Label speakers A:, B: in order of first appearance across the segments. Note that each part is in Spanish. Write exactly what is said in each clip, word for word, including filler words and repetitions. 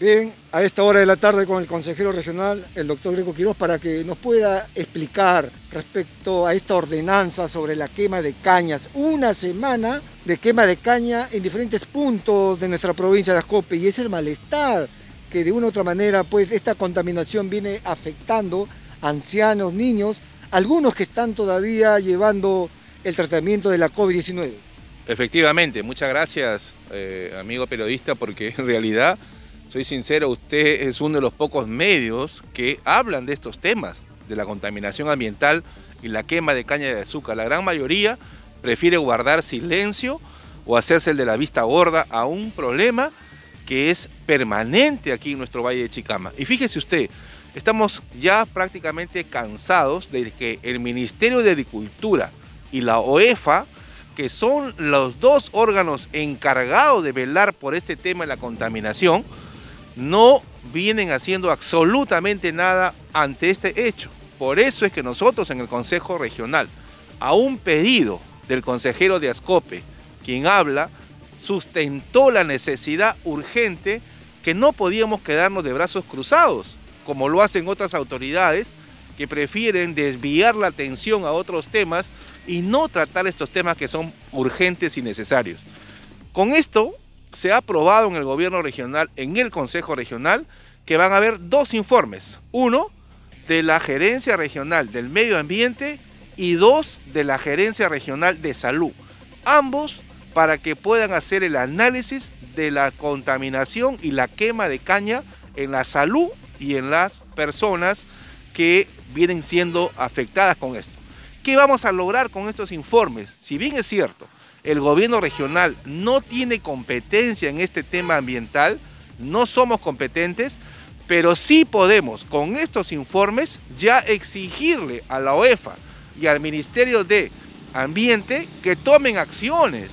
A: Bien, a esta hora de la tarde con el consejero regional, el doctor Greco Quiroz, para que nos pueda explicar respecto a esta ordenanza sobre la quema de cañas. Una semana de quema de caña en diferentes puntos de nuestra provincia de Ascope, y es el malestar que de una u otra manera pues esta contaminación viene afectando a ancianos, niños, algunos que están todavía llevando el tratamiento de la COVID diecinueve.
B: Efectivamente, muchas gracias, eh, amigo periodista, porque en realidad, soy sincero, usted es uno de los pocos medios que hablan de estos temas, de la contaminación ambiental y la quema de caña de azúcar. La gran mayoría prefiere guardar silencio o hacerse el de la vista gorda a un problema que es permanente aquí en nuestro Valle de Chicama. Y fíjese usted, estamos ya prácticamente cansados de que el Ministerio de Agricultura y la OEFA, que son los dos órganos encargados de velar por este tema de la contaminación, no vienen haciendo absolutamente nada ante este hecho. Por eso es que nosotros en el Consejo Regional, a un pedido del consejero de Ascope, quien habla, sustentó la necesidad urgente que no podíamos quedarnos de brazos cruzados, como lo hacen otras autoridades que prefieren desviar la atención a otros temas y no tratar estos temas que son urgentes y necesarios. Con esto se ha aprobado en el gobierno regional, en el Consejo Regional, que van a haber dos informes. Uno de la Gerencia Regional del Medio Ambiente y dos de la Gerencia Regional de Salud. Ambos para que puedan hacer el análisis de la contaminación y la quema de caña en la salud y en las personas que vienen siendo afectadas con esto. ¿Qué vamos a lograr con estos informes? Si bien es cierto, el gobierno regional no tiene competencia en este tema ambiental, no somos competentes, pero sí podemos con estos informes ya exigirle a la OEFA y al Ministerio de Ambiente que tomen acciones.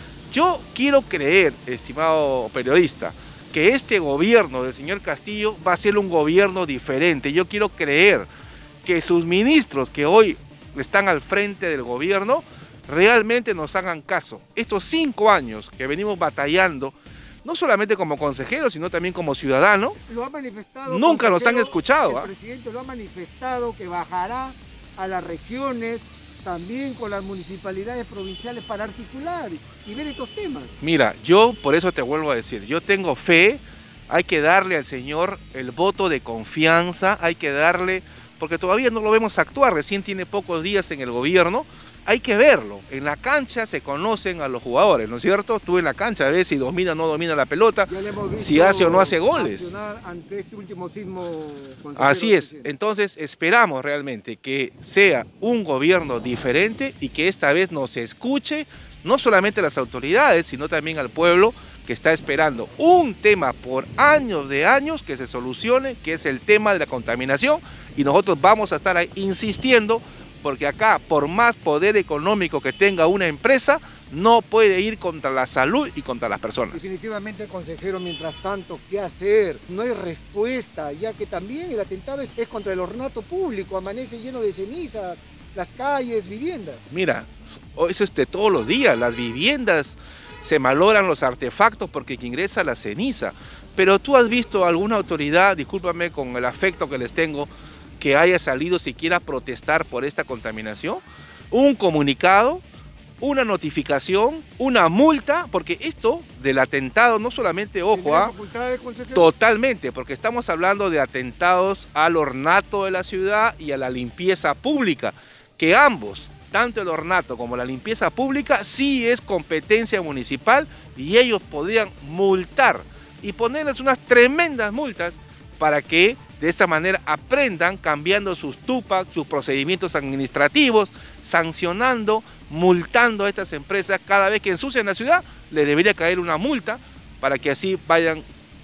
B: Yo quiero creer, estimado periodista, que este gobierno del señor Castillo va a ser un gobierno diferente. Yo quiero creer que sus ministros que hoy están al frente del gobierno realmente nos hagan caso. Estos cinco años que venimos batallando, no solamente como consejero, sino también como ciudadano,
A: Lo ha manifestado,
B: nunca nos han escuchado.
A: El
B: ¿eh?
A: presidente lo ha manifestado que bajará a las regiones, también con las municipalidades provinciales para articular y ver estos temas.
B: Mira, yo por eso te vuelvo a decir, yo tengo fe, hay que darle al señor el voto de confianza, hay que darle, porque todavía no lo vemos actuar, recién tiene pocos días en el gobierno, hay que verlo. En la cancha se conocen a los jugadores, ¿no es cierto? Tú en la cancha ves si domina o no domina la pelota, si hace o no hace goles.
A: Ante este último sismo,
B: Así es, entonces esperamos realmente que sea un gobierno diferente y que esta vez nos escuche, no solamente a las autoridades, sino también al pueblo que está esperando un tema por años de años que se solucione, que es el tema de la contaminación, y nosotros vamos a estar ahí insistiendo, porque acá, por más poder económico que tenga una empresa, no puede ir contra la salud y contra las personas.
A: Definitivamente, consejero, mientras tanto, ¿qué hacer? No hay respuesta, ya que también el atentado es, es contra el ornato público, amanece lleno de cenizas, las calles, viviendas.
B: Mira, eso es de todos los días, las viviendas se malogran los artefactos porque ingresa la ceniza. Pero tú has visto alguna autoridad, discúlpame con el afecto que les tengo, que haya salido siquiera a protestar por esta contaminación, un comunicado, una notificación, una multa, porque esto del atentado no solamente, ojo, ¿ah? Totalmente, porque estamos hablando de atentados al ornato de la ciudad y a la limpieza pública, que ambos, tanto el ornato como la limpieza pública, sí es competencia municipal y ellos podrían multar y ponerles unas tremendas multas para que de esta manera aprendan cambiando sus Tupac, sus procedimientos administrativos, sancionando, multando a estas empresas cada vez que ensucian la ciudad, les debería caer una multa para que así vayan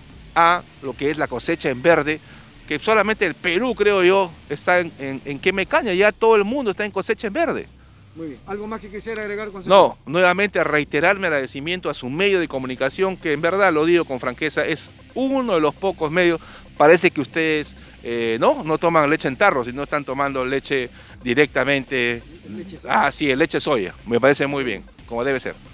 B: a lo que es la cosecha en verde, que solamente el Perú, creo yo, está en, en, en quema de caña, ya todo el mundo está en cosecha en verde.
A: Muy bien. ¿Algo más que quisiera agregar, consejero?
B: No, nuevamente reiterar mi agradecimiento a su medio de comunicación, que en verdad, lo digo con franqueza, es uno de los pocos medios. Parece que ustedes eh, no, no toman leche en tarro, sino están tomando leche directamente.
A: Leche
B: ah, sí, leche soya. Me parece muy bien, como debe ser.